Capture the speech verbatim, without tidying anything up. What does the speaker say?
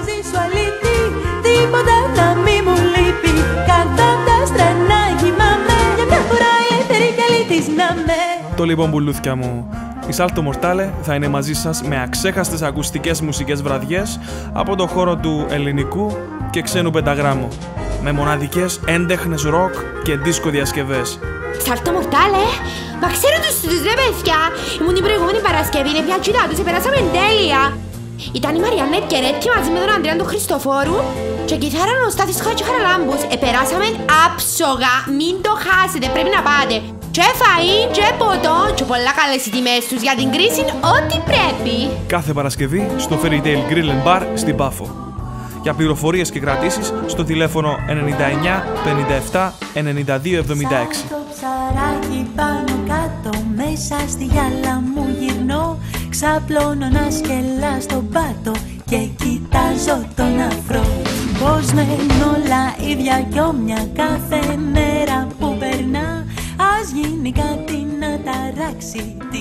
μαζί σου αλήθεια, τίποτα να μη μου λείπει. Κρατώντας τρένα κοιμάμαι, για μια φορά ελεύθερη κι αλήθης να με. Το λοιπόν πουλούθια μου, η Salto Mortale θα είναι μαζί σας με αξέχαστες ακουστικές μουσικές βραδιές από το χώρο του ελληνικού και ξένου πενταγράμμου, με μοναδικές έντεχνες ροκ και δίσκο διασκευές. Salto Mortale? Μα ξέρω τους τους ρε παιδιά! Ήμουν την προηγούμενη Παρασκευή, είναι πια κοιτά τους, περάσαμε τέλεια! Ήταν η Μαριάννα Επκαιρέτκη μαζί με τον Ανδρέα τον Χριστοφόρου και κιθάραν ο Στάθης Χάτσι Χαραλάμπους. Επεράσαμε άψογα, μην το χάσετε, πρέπει να πάτε! Και φαΐ, και ποτό, και πολλά καλές οι τιμές τους για την κρίση, ό,τι πρέπει! Κάθε Παρασκευή στο Fairy Tale Grill and Bar στην Πάφο. Για πληροφορίες και κρατήσεις στο τηλέφωνο ενενήντα εννιά πενήντα επτά ενενήντα δύο εβδομήντα έξι. Σαν το ψαράκι πάνω κάτω μέσα στη γυάλα μου γυρνώ. Ξαπλώνω να σκελά στον πάτο και κοιτάζω τον αφρό. Πως μένουν όλα ίδια κι όμοια κάθε μέρα που περνά. Ας γίνει κάτι να ταράξει.